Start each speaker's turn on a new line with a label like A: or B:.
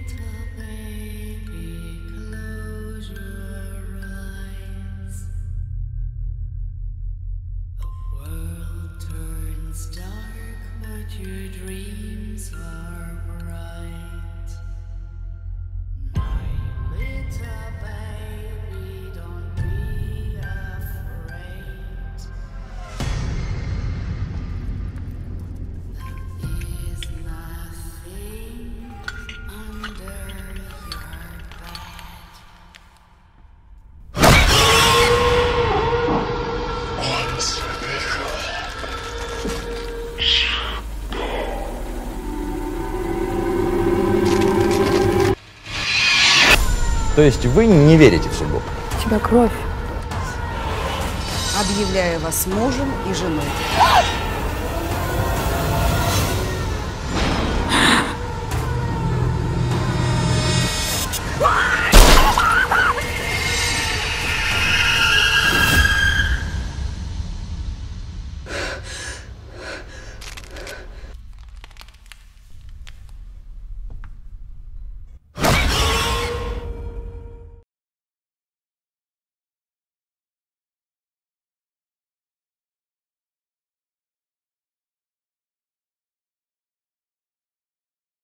A: То есть вы не верите в судьбу?
B: У тебя кровь.
C: Объявляю вас мужем и женой.